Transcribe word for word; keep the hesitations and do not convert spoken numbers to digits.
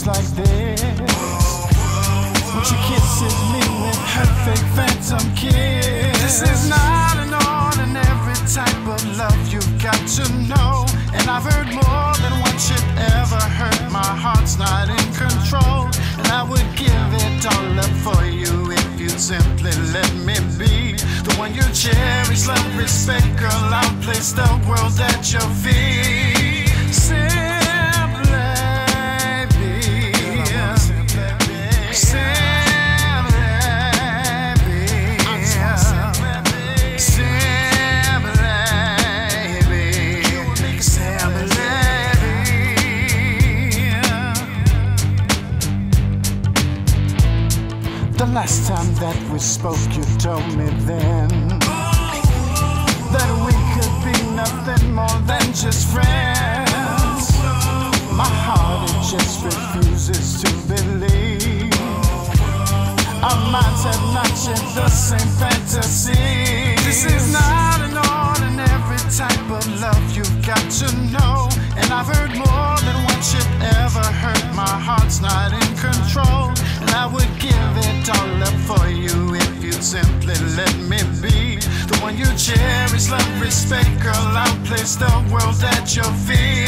just like this. When she kisses me with her fake phantom kiss. This is not an ordinary type of love, you've got to know. And I've heard more than one should ever hurt. My heart's not in control, and I would give it all up for you if you'd simply let me be the one you cherish, love, respect. Girl, I'll place the world at your feet. Simply the last time that we spoke, you told me then that we could be nothing more than just friends. My heart, it just refuses to believe our minds have not shared the same fantasy. This is not an ordinary type of love, you've got to know. And I've heard more than one should ever hurt. My heart's not in control, and I would give it all up for you if you'd simply let me be the one you cherish, love, respect. Girl, I'll place the world at your feet.